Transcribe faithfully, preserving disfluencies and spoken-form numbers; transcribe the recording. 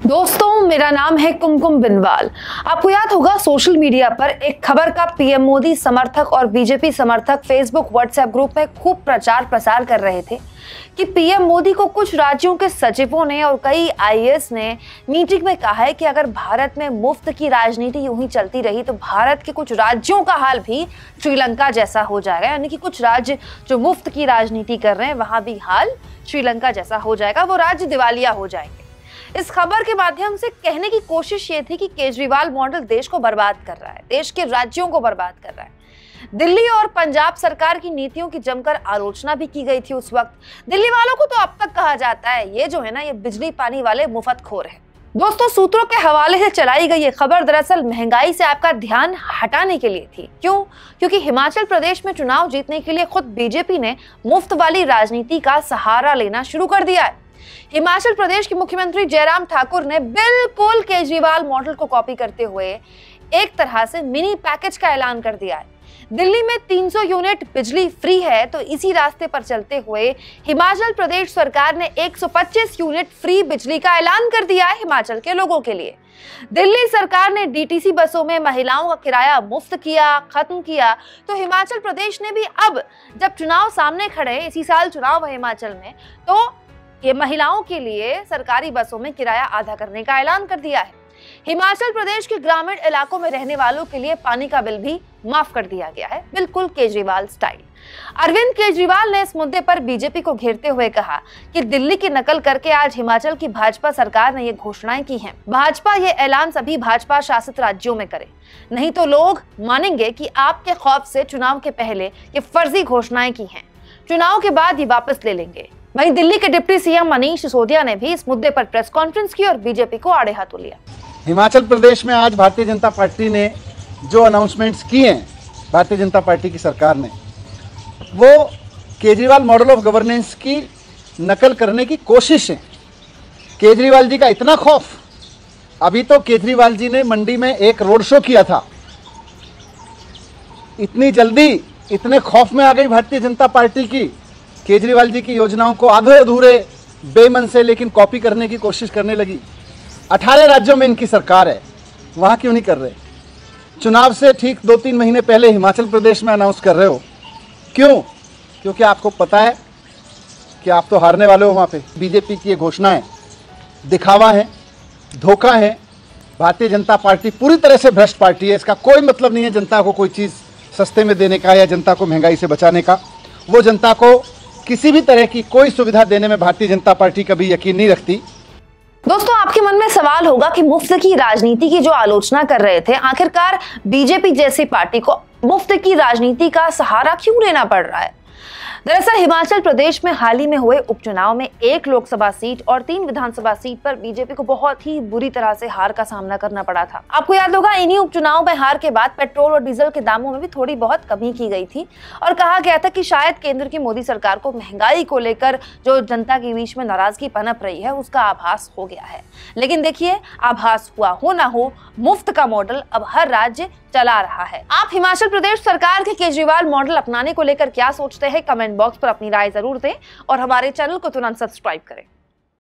दोस्तों, मेरा नाम है कुमकुम बिनवाल। आपको याद होगा सोशल मीडिया पर एक खबर का पीएम मोदी समर्थक और बीजेपी समर्थक फेसबुक व्हाट्सएप ग्रुप में खूब प्रचार प्रसार कर रहे थे कि पीएम मोदी को कुछ राज्यों के सचिवों ने और कई आईएएस ने मीटिंग में कहा है कि अगर भारत में मुफ्त की राजनीति यूं ही चलती रही तो भारत के कुछ राज्यों का हाल भी श्रीलंका जैसा हो जाएगा। यानी कि कुछ राज्य जो मुफ्त की राजनीति कर रहे हैं वहां भी हाल श्रीलंका जैसा हो जाएगा, वो राज्य दिवालिया हो जाएंगे। इस खबर के माध्यम से कहने की कोशिश ये थी कि केजरीवाल मॉडल देश को बर्बाद कर रहा है, देश के राज्यों को बर्बाद कर रहा है। दिल्ली और पंजाब सरकार की नीतियों की जमकर आलोचना भी की गई थी उस वक्त। दिल्ली वालों को तो अब तक कहा जाता है ये जो है ना, ये बिजली पानी वाले मुफ्तखोर हैं। दोस्तों, सूत्रों के हवाले से चलाई गई ये खबर दरअसल महंगाई से आपका ध्यान हटाने के लिए थी। क्यों? क्योंकि हिमाचल प्रदेश में चुनाव जीतने के लिए खुद बीजेपी ने मुफ्त वाली राजनीति का सहारा लेना शुरू कर दिया है। हिमाचल प्रदेश के मुख्यमंत्री जयराम ठाकुर ने बिल्कुल केजरीवाल मॉडल को कॉपी करते हुए एक तरह से मिनी पैकेज का ऐलान कर दिया है। दिल्ली में तीन सौ यूनिट बिजली फ्री है, तो इसी रास्ते पर चलते हुए हिमाचल प्रदेश सरकार ने एक सौ पच्चीस यूनिट फ्री बिजली का ऐलान कर दिया है हिमाचल के लोगों के लिए। दिल्ली सरकार ने डीटीसी बसों में महिलाओं का किराया मुफ्त किया, खत्म किया, तो हिमाचल प्रदेश ने भी अब जब चुनाव सामने खड़े, इसी साल चुनाव है हिमाचल में, तो ये महिलाओं के लिए सरकारी बसों में किराया आधा करने का ऐलान कर दिया है। हिमाचल प्रदेश के ग्रामीण इलाकों में रहने वालों के लिए पानी का बिल भी माफ कर दिया गया है, बिल्कुल केजरीवाल स्टाइल। अरविंद केजरीवाल ने इस मुद्दे पर बीजेपी को घेरते हुए कहा कि दिल्ली की नकल करके आज हिमाचल की भाजपा सरकार ने ये घोषणाएं की हैं। भाजपा ये ऐलान सभी भाजपा शासित राज्यों में करे, नहीं तो लोग मानेंगे कि आपके खौफ से चुनाव के पहले ये फर्जी घोषणाएं की हैं, चुनाव के बाद ये वापस ले लेंगे। वहीं दिल्ली के डिप्टी सीएम मनीष सिसोदिया ने भी इस मुद्दे पर प्रेस कॉन्फ्रेंस की और बीजेपी को आड़े हाथों लिया। हिमाचल प्रदेश में आज भारतीय जनता पार्टी ने जो अनाउंसमेंट्स किए हैं, भारतीय जनता पार्टी की सरकार ने, वो केजरीवाल मॉडल ऑफ गवर्नेंस की नकल करने की कोशिश है। केजरीवाल जी का इतना खौफ, अभी तो केजरीवाल जी ने मंडी में एक रोड शो किया था, इतनी जल्दी इतने खौफ में आ गई भारतीय जनता पार्टी की, केजरीवाल जी की योजनाओं को आधे अधूरे बेमन से लेकिन कॉपी करने की कोशिश करने लगी। अठारह राज्यों में इनकी सरकार है, वहाँ क्यों नहीं कर रहे? चुनाव से ठीक दो तीन महीने पहले हिमाचल प्रदेश में अनाउंस कर रहे हो, क्यों? क्योंकि आपको पता है कि आप तो हारने वाले हो वहाँ पे। बीजेपी की ये घोषणाएं दिखावा है, धोखा है। भारतीय जनता पार्टी पूरी तरह से भ्रष्ट पार्टी है। इसका कोई मतलब नहीं है जनता को कोई चीज़ सस्ते में देने का या जनता को महंगाई से बचाने का। वो जनता को किसी भी तरह की कोई सुविधा देने में भारतीय जनता पार्टी कभी यकीन नहीं रखती। दोस्तों, आपके मन में सवाल होगा कि मुफ्त की राजनीति की जो आलोचना कर रहे थे, आखिरकार बीजेपी जैसी पार्टी को मुफ्त की राजनीति का सहारा क्यों लेना पड़ रहा है? दरअसल हिमाचल प्रदेश में हाल ही में हुए उपचुनाव में एक लोकसभा सीट और तीन विधानसभा सीट पर बीजेपी को बहुत ही बुरी तरह से हार का सामना करना पड़ा था। आपको याद होगा, इन्हीं उपचुनाव में हार के बाद पेट्रोल और डीजल के दामों में भी थोड़ी बहुत कमी की गई थी और कहा गया था कि शायद केंद्र की मोदी सरकार को महंगाई को लेकर जो जनता के बीच में नाराजगी पनप रही है उसका आभास हो गया है। लेकिन देखिए, आभास हुआ हो ना हो, मुफ्त का मॉडल अब हर राज्य चला रहा है। आप हिमाचल प्रदेश सरकार के केजरीवाल मॉडल अपनाने को लेकर क्या सोचते हैं? कमेंट बॉक्स पर अपनी राय जरूर दें और हमारे चैनल को तुरंत सब्सक्राइब करें।